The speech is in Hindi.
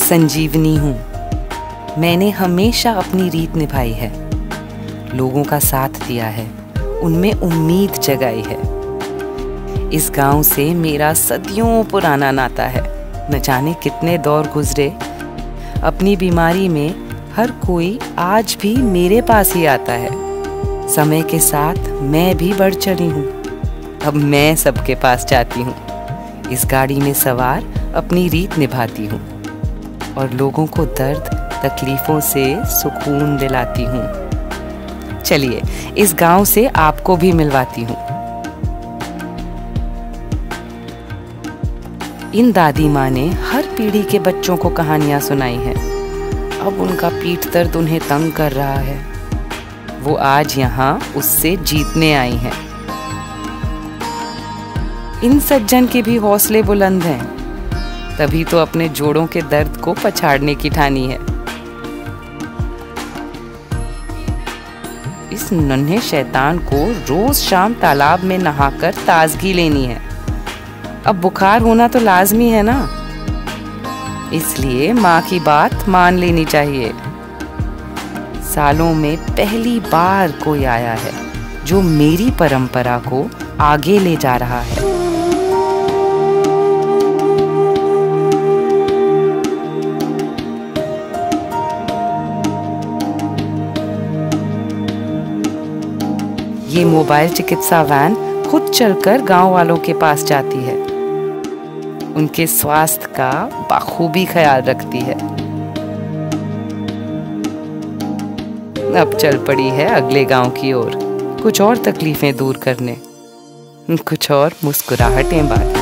संजीवनी हूँ। मैंने हमेशा अपनी रीत निभाई है, लोगों का साथ दिया है, उनमें उम्मीद जगाई है। इस गांव से मेरा सदियों पुराना नाता है। न जाने कितने दौर गुजरे, अपनी बीमारी में हर कोई आज भी मेरे पास ही आता है। समय के साथ मैं भी बढ़ चली हूँ, अब मैं सबके पास जाती हूँ। इस गाड़ी में सवार अपनी रीत निभाती हूँ और लोगों को दर्द तकलीफों से सुकून दिलाती हूँ। चलिए इस गांव से आपको भी मिलवाती हूँ। इन दादी माँ ने हर पीढ़ी के बच्चों को कहानियां सुनाई हैं। अब उनका पीठ दर्द उन्हें तंग कर रहा है। वो आज यहाँ उससे जीतने आई हैं। इन सज्जन के भी हौसले बुलंद हैं, तभी तो अपने जोड़ों के दर्द को पछाड़ने की ठानी है। इस नन्हे शैतान को रोज शाम तालाब में नहाकर ताजगी लेनी है। अब बुखार होना तो लाजमी है ना, इसलिए माँ की बात मान लेनी चाहिए। सालों में पहली बार कोई आया है जो मेरी परंपरा को आगे ले जा रहा है। ये मोबाइल चिकित्सा वैन खुद चलकर गांव वालों के पास जाती है, उनके स्वास्थ्य का बखूबी ख्याल रखती है। अब चल पड़ी है अगले गांव की ओर, कुछ और तकलीफें दूर करने, कुछ और मुस्कुराहटें बांटने।